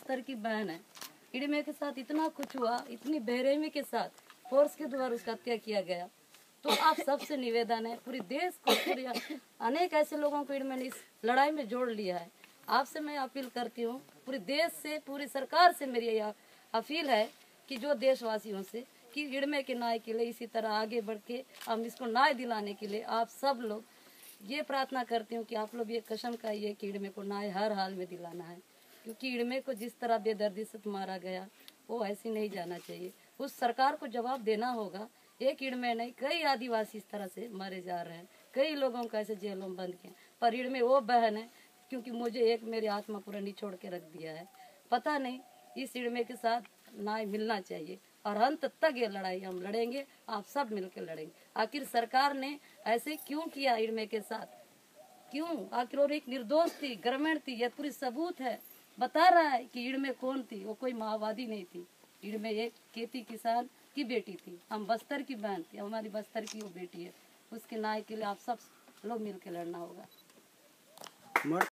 बस्तर की बहन है। इडमे के साथ इतना कुछ हुआ, इतनी बेरहमी के साथ फोर्स के द्वारा उसका हत्या किया गया। तो आप सबसे निवेदन है, पूरे देश को, पूरे अनेक ऐसे लोगों को इडमे ने इस लड़ाई में जोड़ लिया है। आपसे मैं अपील करती हूँ, पूरे देश से, पूरी सरकार से मेरी यह अपील है कि जो देशवासियों से कि इडमे के न्याय के लिए इसी तरह आगे बढ़ के हम इसको न्याय दिलाने के लिए आप सब लोग ये प्रार्थना करती हूँ कि आप लोग ये कसम खाइए कि इडमे को न्याय हर हाल में दिलाना है, क्योंकि इडमे को जिस तरह बेदर्दी से मारा गया वो ऐसे नहीं जाना चाहिए। उस सरकार को जवाब देना होगा। एक इडमे नहीं, कई आदिवासी इस तरह से मारे जा रहे हैं, कई लोगों को ऐसे जेलों में बंद किया, पर इडमे वो बहन है क्योंकि मुझे एक मेरी आत्मा पूरा निचोड़ के रख दिया है। पता नहीं, इस इडमे के साथ न्याय मिलना चाहिए और अंत तक ये लड़ाई हम लड़ेंगे, आप सब मिलकर लड़ेंगे। आखिर सरकार ने ऐसे क्यों किया इडमे के साथ, क्यों? आखिर और एक निर्दोष थी, ग्रामीण थी, यह पूरी सबूत है, बता रहा है कि इडमे कौन थी। वो कोई माओवादी नहीं थी, इडमे एक खेती किसान की बेटी थी। हम बस्तर की बहन थी, हमारी बस्तर की वो बेटी है। उसके न्याय के लिए आप सब लोग मिलकर लड़ना होगा।